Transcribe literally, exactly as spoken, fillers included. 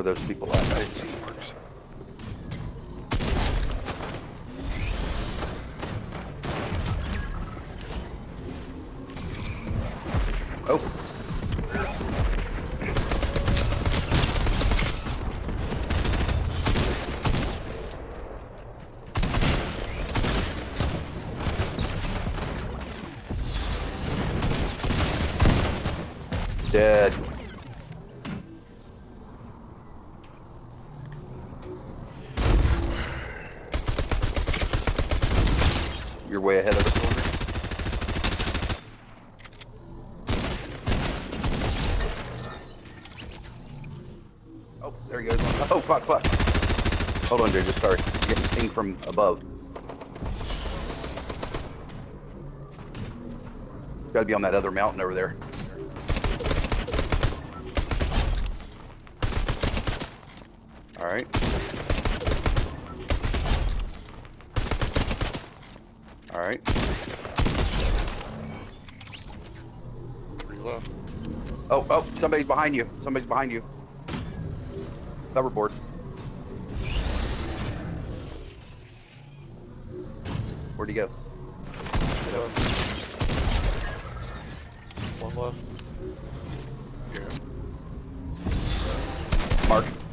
those people at? I didn't see marks. Oh. Dead. You're way ahead of us, Order. Oh, there he goes. Oh, fuck, fuck. Hold on, dude. Just sorry. You're getting pinged from above. Gotta be on that other mountain over there. All right. All right. Three left. Oh, oh, somebody's behind you. Somebody's behind you. Hoverboard. Where'd he go? One left. Yeah. Mark.